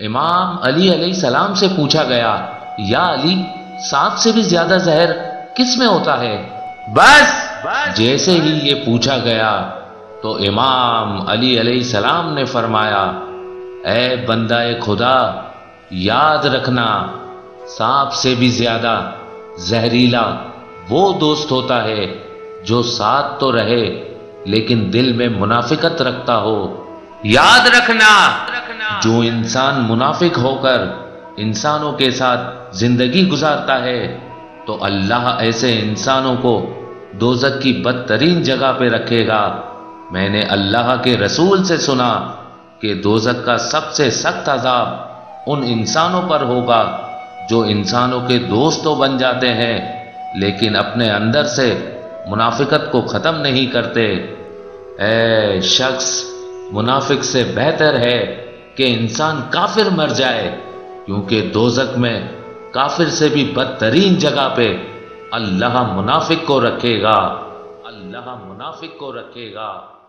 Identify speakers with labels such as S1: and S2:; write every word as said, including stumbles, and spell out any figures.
S1: امام علی علیہ السلام سے پوچھا گیا، یا علی، سانپ سے بھی زیادہ زہر کس میں ہوتا ہے؟ بس جیسے ہی یہ پوچھا گیا تو امام علی علیہ السلام نے فرمایا، اے بندہ خدا، یاد رکھنا، سانپ سے بھی زیادہ زہریلا وہ دوست ہوتا ہے جو ساتھ تو رہے لیکن دل میں منافقت رکھتا ہو۔ یاد رکھنا، جو انسان منافق ہو کر انسانوں کے ساتھ زندگی گزارتا ہے تو اللہ ایسے انسانوں کو دوزخ کی بدترین جگہ پہ رکھے گا۔ میں نے اللہ کے رسول سے سنا کہ دوزخ کا سب سے سخت عذاب ان انسانوں پر ہوگا جو انسانوں کے دوست تو بن جاتے ہیں لیکن اپنے اندر سے منافقت کو ختم نہیں کرتے۔ اے شخص، منافق سے بہتر ہے کہ انسان کافر مر جائے، کیونکہ دوزخ میں کافر سے بھی بدترین جگہ پہ اللہ منافق کو رکھے گا، اللہ منافق کو رکھے گا۔